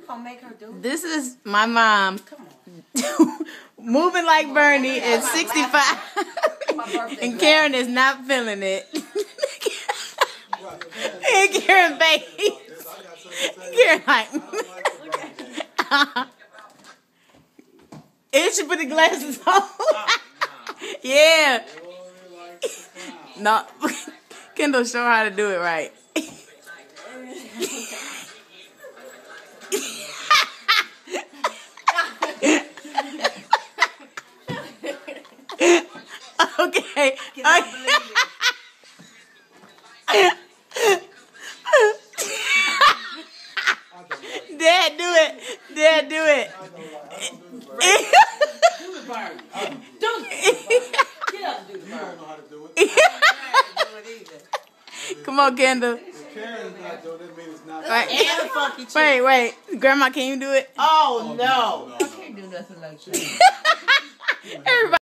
gonna make her do it? This is my mom. Come on. Moving like Bernie at 65. And Karen is not feeling it. And Karen baby. Karen like. And she put the glasses on. Yeah. No. Kendall, show her how to do it right. Okay. Dad, do it. Dad, do it. Do the bird. Do it. Get up and do the bird. You don't know how to do it. Come on, Kendall. If Karen's not doing it, that means it's not. Right. Wait. Grandma, can you do it? Oh, no. I can't do nothing like that. Everybody.